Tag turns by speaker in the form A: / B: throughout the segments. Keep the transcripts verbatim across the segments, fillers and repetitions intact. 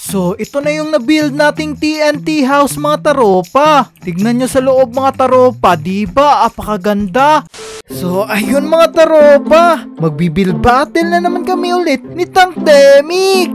A: So, ito na yung na-build nating T N T house mga taropa. Tignan nyo sa loob mga taropa, diba? Apakaganda. So, ayun mga taropa. Magbibuild battle na naman kami ulit ni Tankdemic.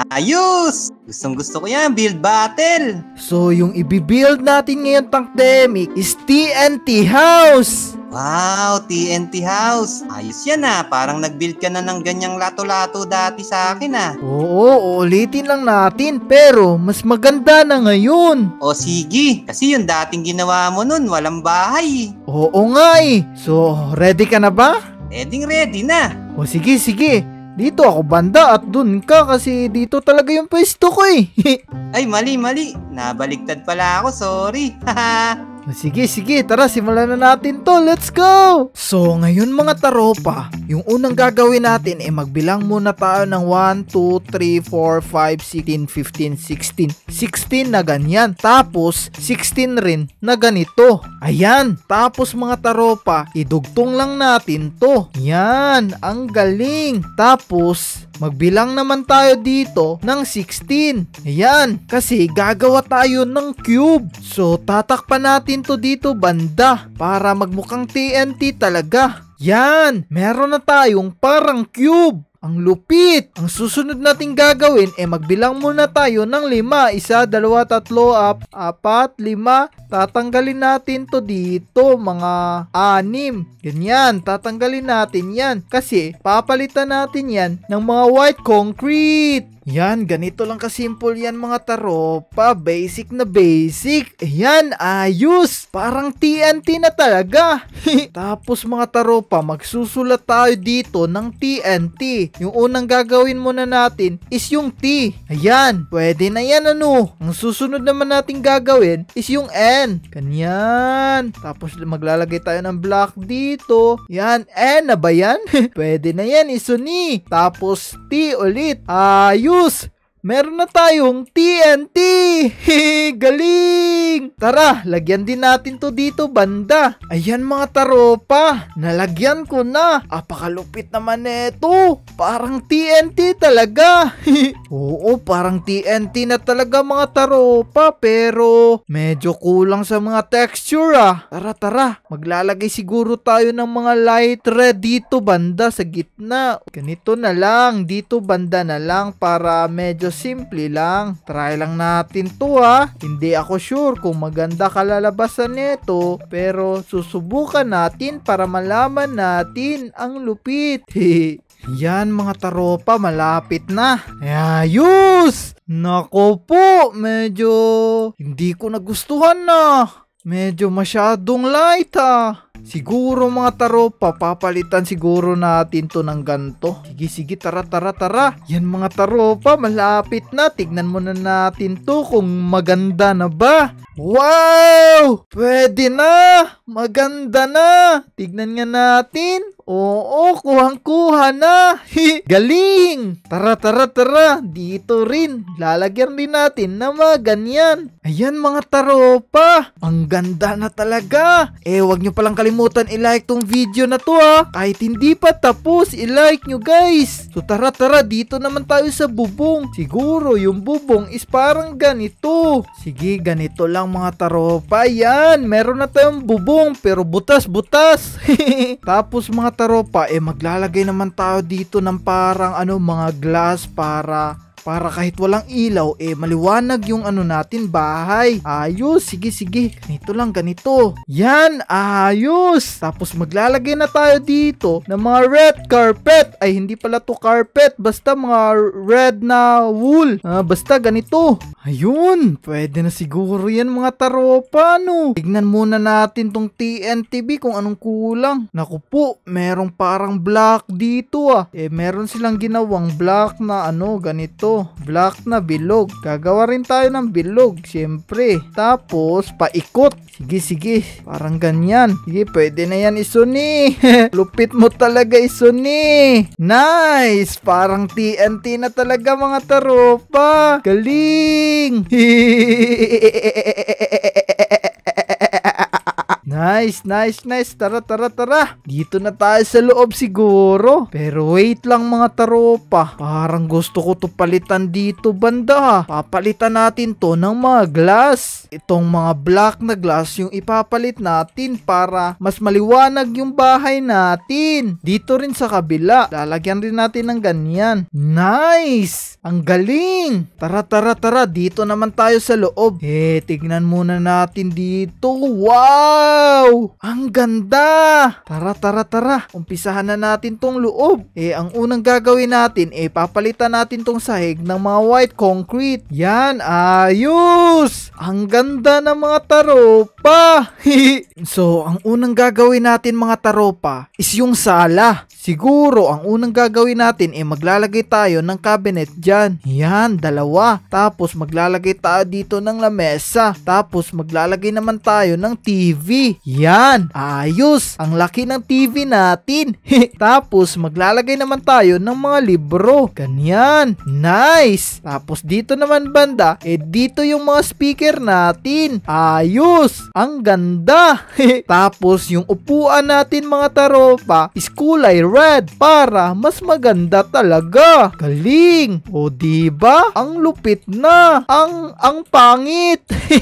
B: Ayos! Gustong gusto ko yan, build battle.
A: So, yung ibibuild natin ngayon Tankdemic is T N T house.
B: Wow, T N T house. Ayos yan ah, parang nag-build ka na ng ganyang lato-lato dati sa akin ah.
A: Oo, uulitin lang natin pero mas maganda na ngayon.
B: O sige, kasi yung dating ginawa mo nun, walang bahay.
A: Oo nga eh. So, ready ka na ba?
B: Ready ready na.
A: O sige, sige. Dito ako banda at dun ka kasi dito talaga yung pwesto ko eh.
B: Ay, mali, mali. Nabaligtad pala ako, sorry. Haha.
A: Sige, sige, tara simulan na natin to, let's go! So, ngayon mga taropa, yung unang gagawin natin ay magbilang muna tayo ng one, two, three, four, five, six, fifteen, sixteen. sixteen na ganyan, tapos sixteen rin na ganito. Ayan, tapos mga taropa, idugtong lang natin to. Yan, ang galing. Tapos, magbilang naman tayo dito ng sixteen. Ayan, kasi gagawa tayo ng cube. So, tatakpan natin to dito banda para magmukhang T N T talaga. Yan, meron na tayong parang cube. Ang lupit! Ang susunod nating gagawin ay eh magbilang muna tayo ng lima. Isa, dalawa, tatlo, ap, apat, lima. Tatanggalin natin to dito, mga anim. Ganyan, tatanggalin natin yan. Kasi papalitan natin yan ng mga white concrete. Yan, ganito lang kasimple yan mga taropa. Basic na basic. Ayan, ayos. Parang T N T na talaga. Tapos mga taropa, magsusulat tayo dito ng T N T. Yung unang gagawin muna natin is yung T. Ayan, pwede na yan ano. Ang susunod naman natin gagawin is yung N. Ganyan. Tapos maglalagay tayo ng block dito. Yan, N na ba yan? Pwede na yan, isuni. Tapos T ulit. Ayos. Meron na tayong T N T! Galing! Tara, lagyan din natin to dito banda. Ayan mga taropa, nalagyan ko na. Apakalupit naman neto. Parang T N T talaga. Oo, parang T N T na talaga mga taropa. Pero medyo kulang sa mga texture ah. Tara, tara. Maglalagay siguro tayo ng mga light red dito banda sa gitna. Ganito na lang. Dito banda na lang para medyo simple lang. Try lang natin to ha. Hindi ako sure kung maganda kalalabasan nito. Pero susubukan natin para malaman natin ang lupit. Yan mga taropa, malapit na. Ayos! Nako po, medyo hindi ko nagustuhan na. Medyo masyadong light ha. Siguro mga taropa, papalitan siguro natin to ng ganto. Sige, sige, tara, tara, tara. Yan mga taropa, malapit na. Tignan muna natin to kung maganda na ba. Wow! Pwede na! Maganda na! Tignan nga natin. Oo, kuhang-kuha na. Galing! Tara, tara, tara. Dito rin. Lalagyan din natin na mga ganyan. Ayan mga taropa. Ang ganda na talaga. Eh, wag nyo palang kalimutan i-like tong video na to ha. Kahit hindi pa tapos, i-like nyo guys. So tara, tara. Dito naman tayo sa bubong. Siguro yung bubong is parang ganito. Sige, ganito lang mga taropa. Yan, meron na tayong bubong pero butas-butas. Tapos mga taropa, eh maglalagay naman tayo dito ng parang ano, mga glass para para kahit walang ilaw, eh maliwanag yung ano natin, bahay. Ayos, sige sige, ganito lang, ganito. Yan, ayos. Tapos maglalagay na tayo dito ng mga red carpet. Ay, hindi pala to carpet, basta mga red na wool. Ah, basta ganito. Ayun, pwede na siguro yan mga taropa, no? Tignan muna natin tong T N T B kung anong kulang. Naku po, merong parang block dito ah. Eh, meron silang ginawang block na ano, ganito. Black na bilog. Gagawa rin tayo ng bilog, syempre. Tapos, paikot. Sige, sige. Parang ganyan. Sige, pwede na yan isuni. Lupit mo talaga isuni. Nice! Parang T N T na talaga mga taropa. Galing! Nice, nice, nice. Tara, tara, tara. Dito na tayo sa loob siguro. Pero wait lang mga taropa. Parang gusto ko to palitan dito banda. Papalitan natin to ng mga glass. Itong mga black na glass yung ipapalit natin para mas maliwanag yung bahay natin. Dito rin sa kabila. Lalagyan rin natin ng ganyan. Nice! Ang galing! Tara, tara, tara. Dito naman tayo sa loob. Eh, tignan muna natin dito. Wow! Ang ganda! Tara, tara, tara. Umpisahan na natin tong loob. Eh, ang unang gagawin natin, eh, papalitan natin tong sahig ng mga white concrete. Yan, ayos! Ang ganda ng mga taropa. So, ang unang gagawin natin mga taropa is yung sala. Siguro, ang unang gagawin natin, eh, maglalagay tayo ng cabinet dyan. Yan, dalawa. Tapos, maglalagay tayo dito ng lamesa. Tapos, maglalagay naman tayo ng T V. Yan, ayos. Ang laki ng T V natin. Tapos, maglalagay naman tayo ng mga libro. Ganyan. Nice. Tapos, dito naman banda, eh, dito yung mga speaker natin. Ayos. Ang ganda. Tapos, yung upuan natin mga taropa is kulay red para mas maganda talaga. Galing. O diba? Ang lupit na. Ang ang pangit.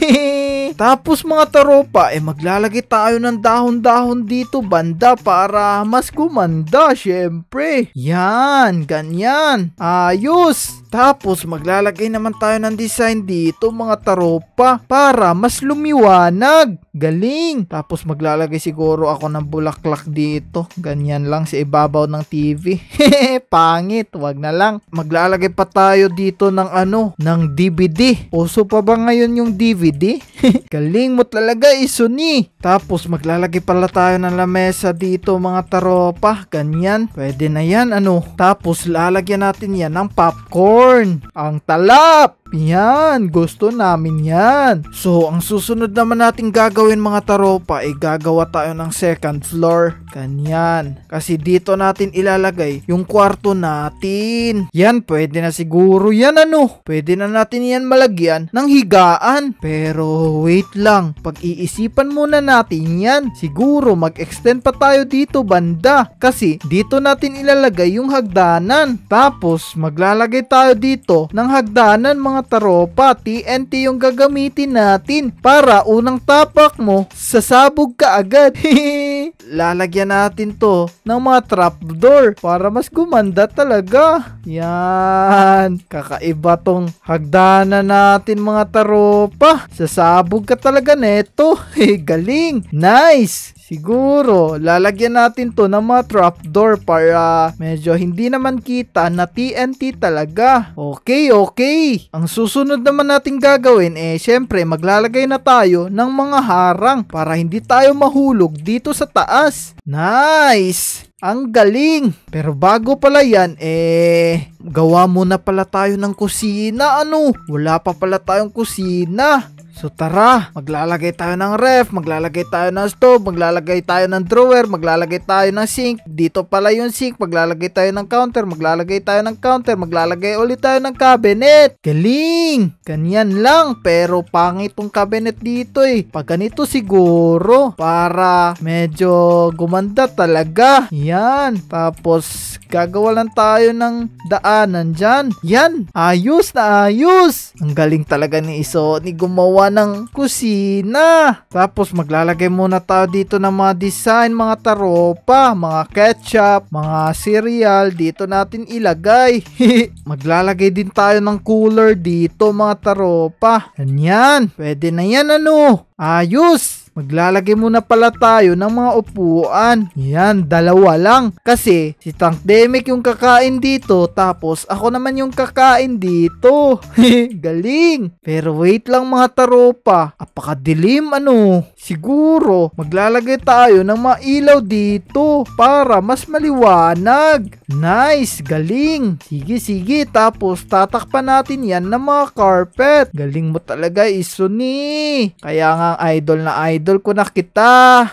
A: Tapos mga taropa, eh maglalagay tayo ng dahon-dahon dito banda para mas gumanda syempre. Yan, ganyan. Ayos. Tapos maglalagay naman tayo ng design dito mga taropa para mas lumiwanag. Galing. Tapos maglalagay siguro ako ng bulaklak dito. Ganyan lang sa ibabaw ng T V. Pangit. Wag na lang. Maglalagay pa tayo dito ng ano, ng D V D. Uso pa ba ngayon yung D V D? Galing mo talaga, Isuni. Tapos maglalagay pala tayo ng lamesa dito mga taropa. Ganyan. Pwede na yan ano. Tapos lalagyan natin yan ng popcorn. Ang talap. Yan, gusto namin yan. So, ang susunod naman natin gagawin mga taropa ay gagawa tayo ng second floor. Ganyan. Kasi dito natin ilalagay yung kwarto natin. Yan, pwede na siguro yan ano. Pwede na natin yan malagyan ng higaan. Pero wait lang, pag-iisipan muna natin yan. Siguro mag-extend pa tayo dito banda. Kasi dito natin ilalagay yung hagdanan. Tapos maglalagay tayo dito ng hagdanan mga taropa. T N T yung gagamitin natin para unang tapak mo, sasabog ka agad. Lalagyan natin to ng mga trapdoor para mas gumanda talaga. Yan. Kakaiba tong hagdanan natin mga taropa. Sasabog ka talaga neto. Galing. Nice. Siguro, lalagyan natin to ng mga trapdoor para medyo hindi naman kita na T N T talaga. Okay, okay. Ang susunod naman natin gagawin eh, syempre maglalagay na tayo ng mga harang para hindi tayo mahulog dito sa taas. Nice! Ang galing! Pero bago pala yan, eh, gawa muna pala tayo ng kusina, ano? Wala pa pala tayong kusina. So tara, maglalagay tayo ng ref, maglalagay tayo ng stove, maglalagay tayo ng drawer, maglalagay tayo ng sink. Dito pala yung sink, maglalagay tayo ng counter, maglalagay tayo ng counter, maglalagay ulit tayo ng cabinet. Galing! Ganyan lang, pero pangit tong cabinet dito eh. Pag ganito siguro, para medyo gumanda talaga. Yan, tapos gagawa lang tayo ng daanan dyan. Yan, ayos na ayos. Ang galing talaga ni Isoni gumawa ng kusina. Tapos maglalagay muna tayo dito ng mga design mga taropa, mga ketchup, mga cereal. Dito natin ilagay. Maglalagay din tayo ng cooler dito mga taropa. Ganyan, pwede na yan ano. Ayos. Maglalagay muna pala tayo ng mga upuan. Yan, dalawa lang. Kasi si Tank Demek yung kakain dito, tapos ako naman yung kakain dito. Galing. Pero wait lang mga taropa. Apakadilim ano. Siguro, maglalagay tayo ng mga ilaw dito para mas maliwanag. Nice, galing. Sige, sige. Tapos tatakpan natin yan ng mga carpet. Galing mo talaga, Isuni. Kaya nga idol na idol idol ko na kita.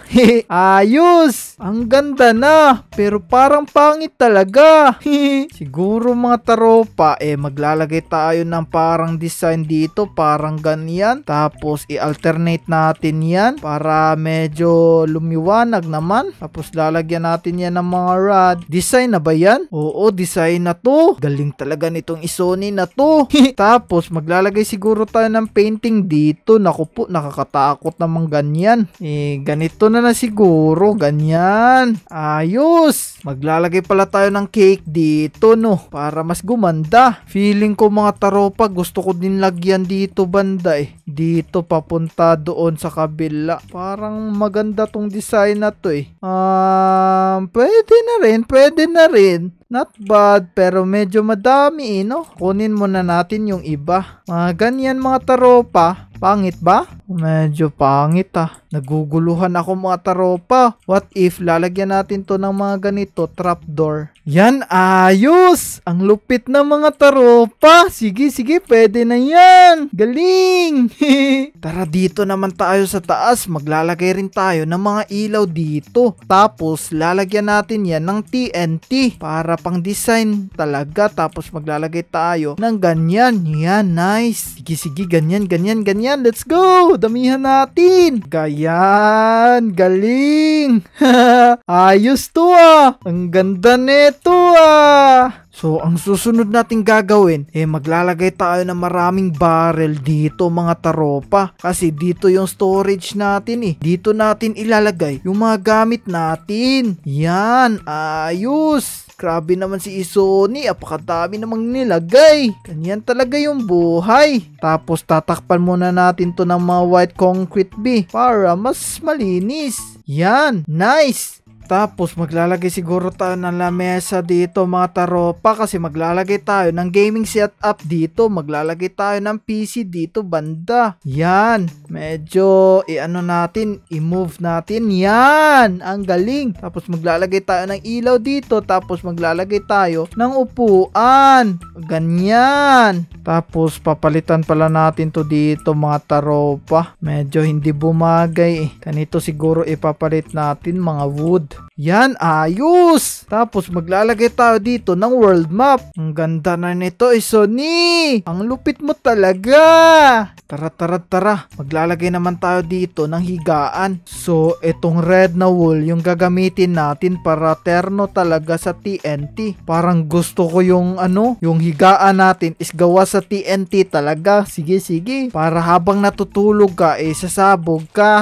A: Ayos! Ang ganda na. Pero parang pangit talaga. Siguro mga taropa, eh maglalagay tayo ng parang design dito. Parang ganyan. Tapos i-alternate natin yan para medyo lumiwanag naman. Tapos lalagyan natin yan ng mga rod. Design na ba yan? Oo, design na to. Galing talaga nitong Isoni na to. Tapos maglalagay siguro tayo ng painting dito. Naku po, nakakatakot naman ganyan. Eh, ganito na na siguro. Ganyan. Ayos. Maglalagay pala tayo ng cake dito, no? Para mas gumanda. Feeling ko mga taropa, gusto ko din lagyan dito banda eh. Dito papunta doon sa kabila. Parang maganda tong design na to eh. Um, pwede na rin, pwede na rin. Not bad, pero medyo madami eh, no? Kunin muna natin yung iba. Mga ganyan mga taropa. Pangit ba? Medyo pangit ah. Naguguluhan ako mga taropa. What if lalagyan natin to ng mga ganito, trapdoor? Yan, ayos! Ang lupit na mga taropa. Sige, sige, pwede na yan. Galing! Tara dito naman tayo sa taas. Maglalagay rin tayo ng mga ilaw dito. Tapos lalagyan natin yan ng T N T para pang design talaga. Tapos maglalagay tayo ng ganyan. Yan, nice. Sige, sige, ganyan, ganyan, ganyan. Let's go! Damihan natin. Gayan, galing. Ayos to ah. Ang ganda nito ah. So, ang susunod nating gagawin, eh maglalagay tayo ng maraming barrel dito mga taropa. Kasi dito yung storage natin eh. Dito natin ilalagay yung mga gamit natin. Yan, ayos. Grabe naman si Isoni, apakadami namang nilagay. Ganyan talaga yung buhay. Tapos tatakpan muna natin to ng mga white concrete B para mas malinis. Yan, nice. Tapos maglalagay siguro tayo ng lamesa dito mga taropa kasi maglalagay tayo ng gaming setup dito. Maglalagay tayo ng P C dito banda. Yan. Medyo i-ano natin, i-move natin. Yan. Ang galing. Tapos maglalagay tayo ng ilaw dito. Tapos maglalagay tayo ng upuan. Ganyan. Tapos papalitan pala natin to dito mga taropa. Medyo hindi bumagay eh. Ganito siguro ipapalit natin mga wood. Yan, ayos! Tapos maglalagay tayo dito ng world map. Ang ganda na nito, Isoni! Ang lupit mo talaga! Tara, tara, tara. Maglalagay naman tayo dito ng higaan. So, itong red na wool yung gagamitin natin para terno talaga sa T N T. Parang gusto ko yung ano, yung higaan natin is gawa sa T N T talaga. Sige, sige. Para habang natutulog ka, eh, sasabog ka.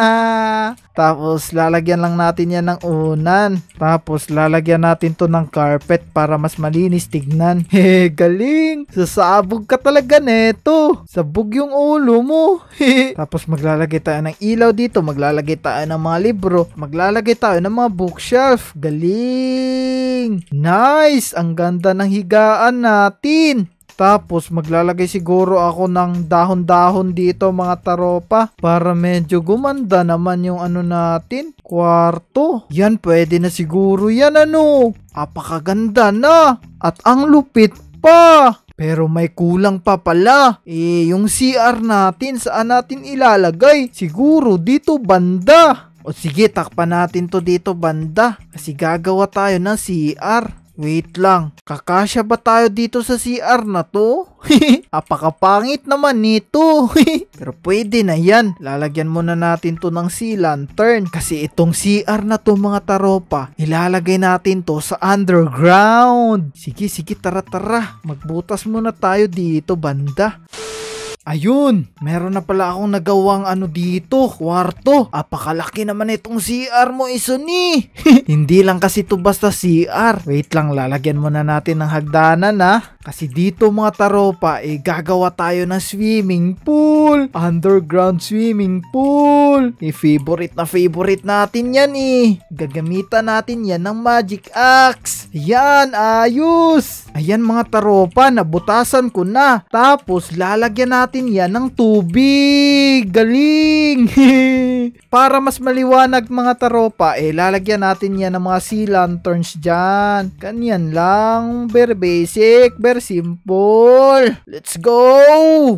A: Tapos, lalagyan lang natin yan ng unan. Tapos, lalagyan natin to ng carpet para mas malinis tignan. Hehe, galing! Sasabog ka talaga neto. Sabog yung ulo mo. Tapos, maglalagay tayo ng ilaw dito. Maglalagay tayo ng mga libro. Maglalagay tayo ng mga bookshelf. Galing! Nice! Ang ganda ng higaan natin. Tapos maglalagay siguro ako ng dahon-dahon dito mga taropa para medyo gumanda naman yung ano natin, kwarto. Yan, pwede na siguro yan ano. Apakaganda na at ang lupit pa. Pero may kulang pa pala. Eh, yung C R natin, saan natin ilalagay? Siguro dito banda. O sige, takpan natin to dito banda. Kasi gagawa tayo ng C R. Wait lang, kakasya ba tayo dito sa C R na to? Apakapangit naman nito. Pero pwede na yan. Lalagyan muna natin to ng sea lantern. Kasi itong C R na to mga taropa, ilalagay natin to sa underground. Sige, sige, tara, tara. Magbutas muna tayo dito banda. Ayun, meron na pala akong nagawang ano dito, kwarto. Apakalaki naman itong C R mo, Isoni. Hindi lang kasi ito basta C R. Wait lang, lalagyan muna natin ng hagdanan ha. Kasi dito mga taropa, eh gagawa tayo ng swimming pool. Underground swimming pool. Eh favorite na favorite natin yan eh. Gagamitan natin yan ng magic axe. Yan, ayos. Ayan mga taropa, nabutasan ko na. Tapos lalagyan natin natin yan ng tubig. Galing! Para mas maliwanag mga taropa, eh lalagyan natin yan ng mga sea lanterns dyan. Ganyan lang. Very basic, very simple. Let's go!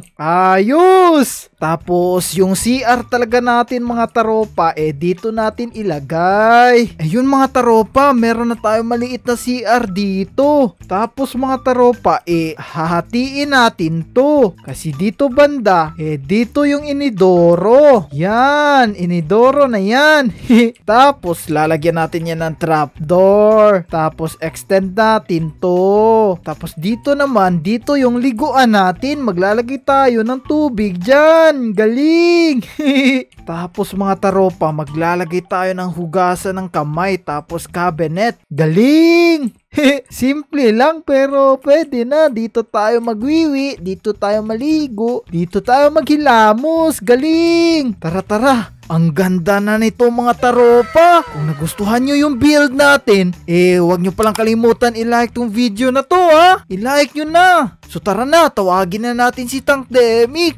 A: Ayos! Tapos yung C R talaga natin mga taropa, eh dito natin ilagay. Ayun mga taropa, meron na tayo maliit na C R dito. Tapos mga taropa, eh hahatiin natin to. Kasi dito banda, eh dito yung inidoro. Yan, inidoro na yan. Tapos lalagyan natin yan ng trapdoor. Tapos extend natin to. Tapos dito naman, dito yung liguan natin. Maglalagay tayo ng tubig dyan. Galing! Tapos mga taropa, maglalagay tayo ng hugasan ng kamay. Tapos cabinet. Galing! Simple lang pero pwede na. Dito tayo magwiwi, dito tayo maligo, dito tayo maghilamos. Galing! Tara tara! Ang ganda na nito mga taropa. Kung nagustuhan nyo yung build natin, eh huwag nyo palang kalimutan i-like tong video na to ha. I-like nyo na. So tara na, tawagin na natin si Tankdemic.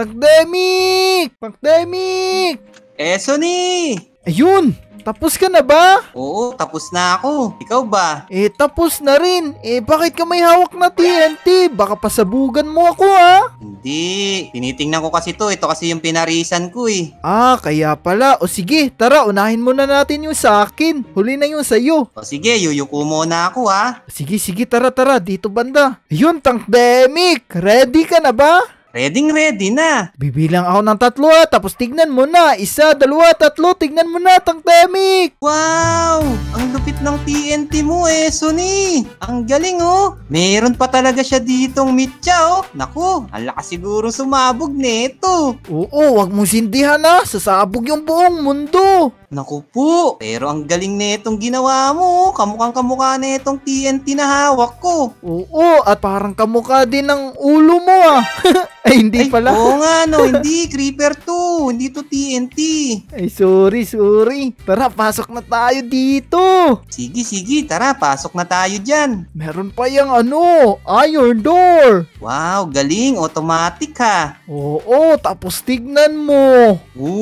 A: Tankdemic! Tankdemic!
B: Eso ni!
A: Ayun! Tapos ka na ba?
B: Oo, tapos na ako. Ikaw ba?
A: Eh, tapos na rin. Eh, bakit ka may hawak na T N T? Baka pasabugan mo ako, ha?
B: Hindi. Tinitingnan ko kasi to. Ito kasi yung pinarisan ko eh.
A: Ah, kaya pala. O sige, tara, unahin muna natin yung sa akin. Huli na yung sa'yo.
B: O sige, yuyuko muna ako ha.
A: Sige, sige, tara, tara. Dito banda. Ayun, Tankdemic. Ready ka na ba?
B: Ready, ready na.
A: Bibilang ako ng tatlo ha, tapos tignan mo na. Isa, dalawa, tatlo, tignan mo na, Tankdemic.
B: Wow! Ang lupit ng T N T mo eh, Suni. Ang galing oh. Meron pa talaga siya ditong mitya oh. Naku, ang lakas siguro sumabog nito.
A: Oo, wag mong sindihan ha. Sasabog yung buong mundo.
B: Naku po, pero ang galing netong ginawa mo. Kamukhang kamukha netong T N T na hawak ko.
A: Oo, at parang kamukha din ng ulo mo ah. Ay, hindi
B: Ay,
A: pala.
B: oo nga no, hindi. Creeper to. Hindi to T N T.
A: Ay, sorry, sorry. Tara, pasok na tayo dito.
B: Sige, sige. Tara, pasok na tayo dyan.
A: Meron pa yung ano, iron door.
B: Wow, galing. Automatic ha.
A: Oo, tapos tignan mo.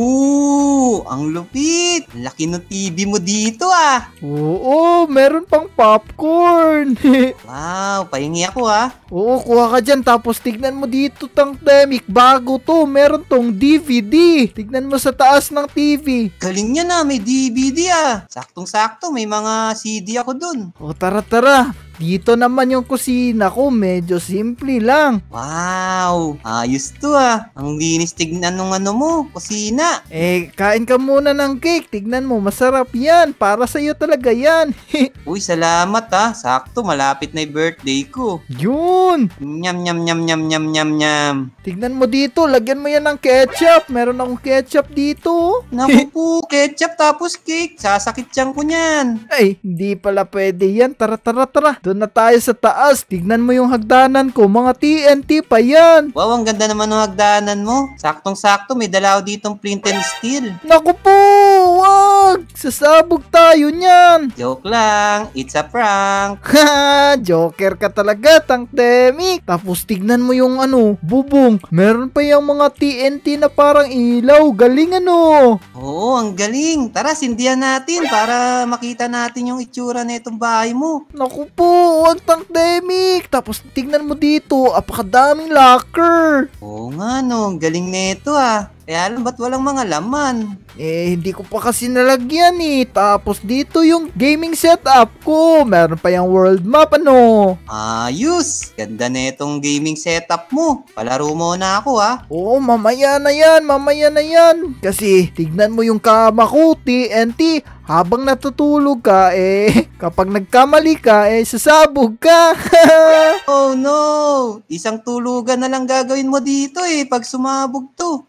B: Ooh, ang lupit. Laki ng T V mo dito ah.
A: Oo, meron pang popcorn.
B: Wow, pahingi ako ha.
A: Oo, kuha ka dyan. Tapos tignan mo dito, Tankdemic. Bago to. Meron tong D V D. Tignan mo sa taas ng T V.
B: Galing niya na, may D V D ah. Saktong-sakto, may mga C D ako dun.
A: O, tara, tara. Dito naman yung kusina ko. Medyo simple lang.
B: Wow, ayos to ah. Ang linis tignan nung ano mo, kusina.
A: Eh, kain ka muna ng cake. Tignan mo, masarap yan. Para sa'yo talaga yan.
B: Uy, salamat ah. Sakto, malapit na yung birthday ko.
A: Yun.
B: Nyam, nyam, nyam, nyam, nyam, nyam, nyam.
A: Tignan mo dito. Lagyan mo yan ng ketchup. Meron akong ketchup dito.
B: Naku po, ketchup tapos cake. Sasakit tiyan ko niyan.
A: Ay, hindi pala pwede yan. Tara, tara, tara. Doon na tayo sa taas. Tignan mo yung hagdanan ko. Mga T N T pa yan.
B: Wow, ang ganda naman ng hagdanan mo. Saktong-sakto, may dalaw ditong flint and steel.
A: Naku po, wag. Sasabog tayo niyan.
B: Joke lang, it's a prank.
A: Ha, joker ka talaga, Tankdemic. Tapos tignan mo yung ano, bubong. Meron pa yung mga T N T na parang ilaw. Galing ano.
B: Oo, ang galing. Tara, sindihan natin para makita natin yung itsura nitong bahay mo.
A: Naku po, wag, Tankdemic. Tapos tignan mo dito, apakadaming locker.
B: Oo nga no, ang galing nito ah. Kaya alam ba't walang mga laman?
A: Eh, hindi ko pa kasi nalagyan eh. Tapos dito yung gaming setup ko. Meron pa yung world map ano.
B: Ayos! Ganda na itong gaming setup mo. Palaro mo na ako ha.
A: Oo, mamaya na yan, mamaya na yan. Kasi tignan mo yung kama ko, T N T. Habang natutulog ka, eh, kapag nagkamali ka, eh, sasabog ka.
B: Oh no! Isang tulugan na lang gagawin mo dito eh, pag sumabog to.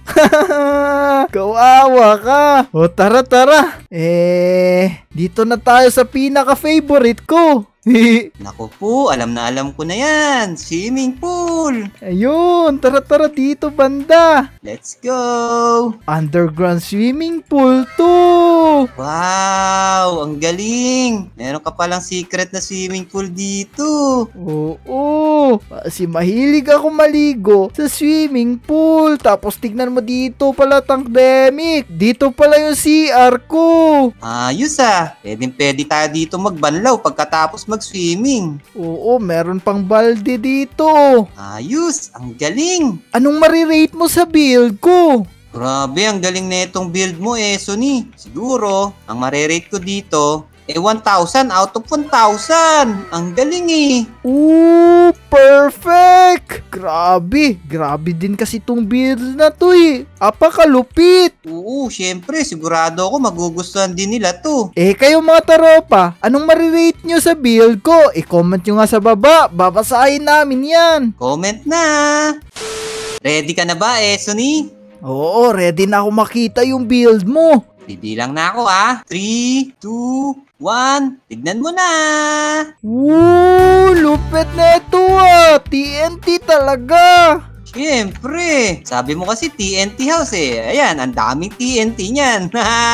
A: Kawawa ka. O, tara, tara. Eh, dito na tayo sa pinaka-favorite ko.
B: Naku po, alam na alam ko na yan. Swimming pool.
A: Ayun, tara, tara dito banda.
B: Let's go.
A: Underground swimming pool to.
B: Wow, ang galing. Meron ka palang secret na swimming pool dito.
A: Oo, kasi mahilig ako maligo sa swimming pool. Tapos tignan mo dito pala, Tankdemic. Dito pala yung C R ko.
B: Ayos ah. Pwedeng pwede tayo dito magbanlaw pagkatapos mag-swimming.
A: Oo, meron pang balde dito.
B: Ayos, ang galing.
A: Anong marirate mo sa build ko?
B: Grabe, ang galing na itong build mo eh, Suni. Siguro, ang marirate ko dito, eh one thousand out of one thousand. Ang galing eh.
A: Ooh, perfect! Grabe, grabe din kasi tong build na to eh. Apakalupit!
B: Oo, syempre, sigurado ako magugustuhan din nila to.
A: Eh kayo mga taropa, anong marirate nyo sa build ko? I-comment nyo nga sa baba, babasahin namin yan.
B: Comment na! Ready ka na ba eh, Suni?
A: Oo, ready na ako makita yung build mo.
B: Bibilang na ako ah. three, two, one, tignan mo na!
A: Woo! Lupit na ito ah! T N T talaga!
B: Siyempre! Sabi mo kasi T N T house eh. Ayan, ang daming T N T niyan.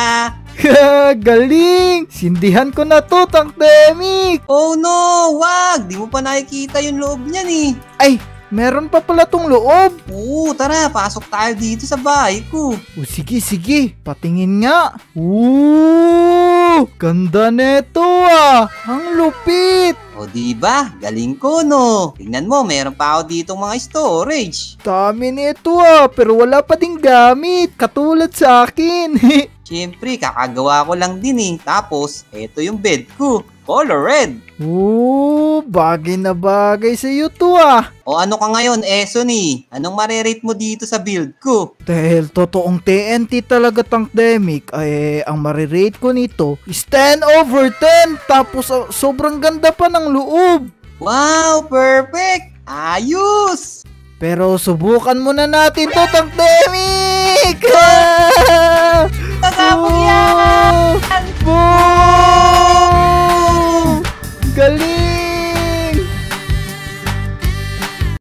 A: Galing! Sindihan ko na to, Tankdemic!
B: Oh no! Wag! Di mo pa nakikita yung loob niyan eh.
A: Ay! Meron pa pala tong loob.
B: Oo, tara, pasok tayo dito sa bahay ko.
A: O sige, sige. Patingin nga. Ooh! Ganda neto ah! Ang lupit!
B: O diba? Galing ko no. Tingnan mo, meron pa ako ditong mga storage.
A: Dami nito ah, pero wala pa ding gamit. Katulad sa akin.
B: Siyempre, kakagawa ko lang din eh. Tapos, eto yung bed ko. Color red.
A: Oo, bagay na bagay sa iyo to ah.
B: O ano ka ngayon, Esony? Anong marirate mo dito sa build ko?
A: Dahil totoong T N T talaga, Tankdemic, ay ang marirate ko nito is ten over ten. Tapos uh, sobrang ganda pa ng loob.
B: Wow, perfect! Ayos!
A: Pero subukan muna natin to, Tankdemic!
B: Kasama yan!